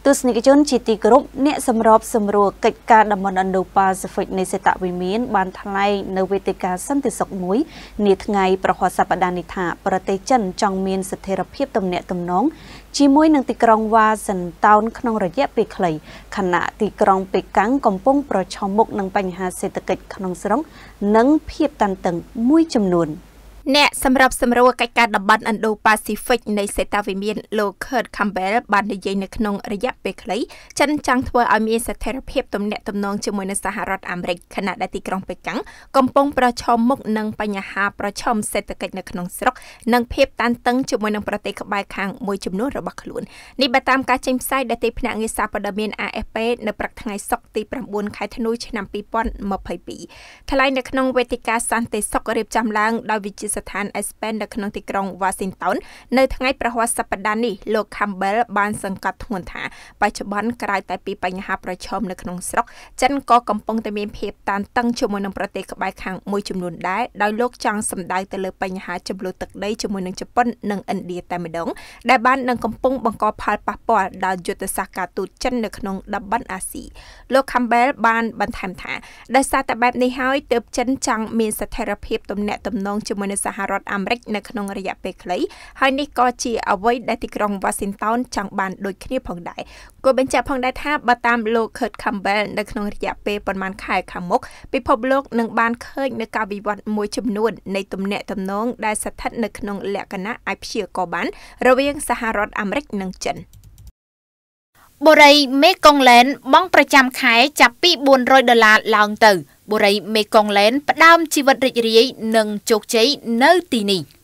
ទស្សនិកជនជាទីគោរពអ្នកសម្របសម្រួលកិច្ចការតំបន់ Indo-Pacific នៃសេតវិមានបានថ្លែងនៅវេទិកាសន្តិសុខមួយនាថ្ងៃប្រហ័សសប្តាហ៍នេះថាប្រទេសចិនចង់មានស្ថិរភាពទំនាក់ទំនងជាមួយនឹងទីក្រុងវ៉ាស៊ីនតោនក្នុងរយៈពេលខ្លីខណៈទីក្រុងប៉េកាំងកំពុងប្រឈមមុខនឹងបញ្ហាសេដ្ឋកិច្ចក្នុងស្រុកនិងភាពតានតឹងមួយចំនួនអ្នកសម្របសម្រួលកិច្ចការតំបន់ Indo-Pacific នៃសេតវិមានលោក Kurt Campbell បាននិយាយនៅក្នុងរយៈពេលខ្លីចិនចង់ធ្វើឲ្យមានស្ថិរភាពទំនាក់ទំនងជាមួយនឹងសហរដ្ឋអាមេរិកខណៈដែលទីក្រុងប៉េកាំងកំពុងប្រឈមមុខនឹងបញ្ហាប្រឈមសេដ្ឋកិច្ចនៅក្នុងស្រុកនិងភាពតានតឹងជាមួយនឹងប្រទេសក្បែរខាងមួយចំនួនរបស់ខ្លួននេះបើតាមការចេញផ្សាយដែលទីភ្នាក់ងារសារព័ត៌មាន AFP នៅព្រឹកថ្ងៃសុក្រទី 9 ខែធ្នូ ឆ្នាំ 2022 ថ្លែងនៅក្នុងវេទិកាសន្តិសុខរៀបចំឡើងដោយវិទ្យាស្ថាន Aspen នៅក្នុងទីក្រុង Washington នៅថ្ងៃប្រហ័សសប្តាហ៍នេះលោក Campbell បានសង្កត់ធ្ងន់ថាបច្ចុប្បន្នក្រៅតែពីបញ្ហាប្រឈមនៅក្នុងស្រុកចិនក៏កំពុងតែមានភាពតានតឹងជាមួយនឹងប្រទេសក្បែរខាងមួយចំនួនដែរដោយលោកចង់សម្ដៅទៅលើបញ្ហាជម្លោះទឹកដីជាមួយនឹងជប៉ុននិងឥណ្ឌាតែម្ដងដែលបាននឹងកំពុងបង្កផលប៉ះពាល់ដល់យុទ្ធសាស្ត្រការទូតចិននៅក្នុងតំបន់អាស៊ីលោក Campbell បានបន្ថែមថាដោយសារតែបែបនេះហើយទើបចិនចង់មានស្ថិរភាពទំនាក់ទំនងជាមួយនឹងសហរដ្ឋអាមេរិកនៅក្នុងរយៈពេលខ្លីហើយនេះក៏ជាអ្វីដែលទីក្រុង Washington ចង់បានដូចគ្នាផងដែរគួរបញ្ជាក់ផងដែរថាបើតាមលោក Kurt Campbell នៅក្នុងរយៈពេលប្រមាណខែខាងមុខពិភពលោកនឹងបានឃើញនៅការវិវត្តមួយចំនួននៃទំនាក់ទំនងដែលស្ថិតនៅក្នុងលក្ខណៈអាចព្យាករបានរវាងសហរដ្ឋអាមេរិកនិងចិនបុរីមេកុងឡែនបង់ប្រចាំខែចាប់ពី$400ឡើងទៅបុរីមេកុងឡែនផ្ដើមជីវិតរីករាយនិងជោគជ័យនៅទីនេះ